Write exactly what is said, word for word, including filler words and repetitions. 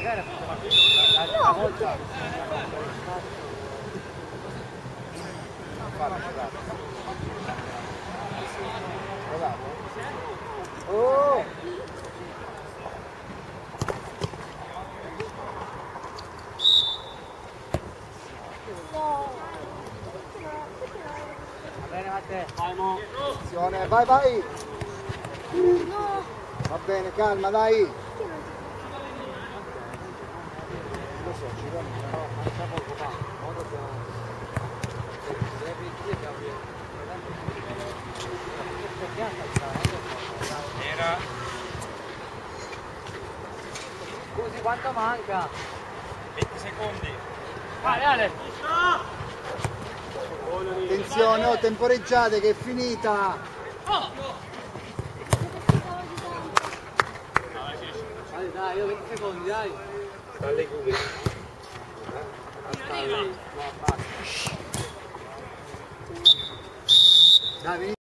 gara la volta oh va bene Matteo, attenzione, vai vai, va bene, calma, dai. Lo so, ci va, però manca poco, ma ora dobbiamo era scusi quanto manca? venti secondi. Vale Ale. Attenzione, oh, temporeggiate che è finita. Dai, dai, io venti secondi, dai. Sta alle culle. Dai, vieni.